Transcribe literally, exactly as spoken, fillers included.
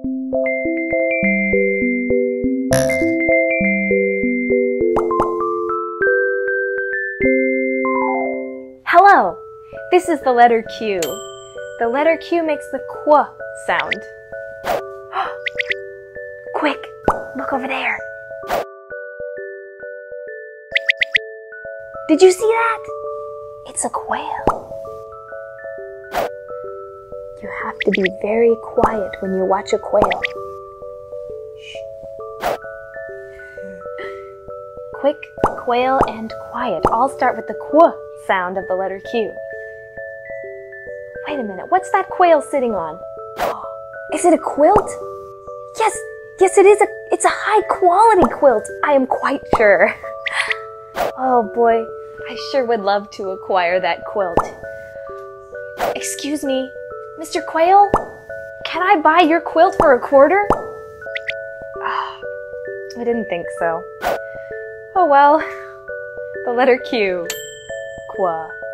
Hello! This is the letter Q. The letter Q makes the qu sound. Quick! Look over there! Did you see that? It's a quail. You have to be very quiet when you watch a quail. Shh. Quick, quail, and quiet all start with the qu sound of the letter Q. Wait a minute, what's that quail sitting on? Is it a quilt? Yes, yes it is. A, it's a high quality quilt, I am quite sure. Oh boy, I sure would love to acquire that quilt. Excuse me, Mister Quail, can I buy your quilt for a quarter? Oh, I didn't think so. Oh well, the letter Q, qua.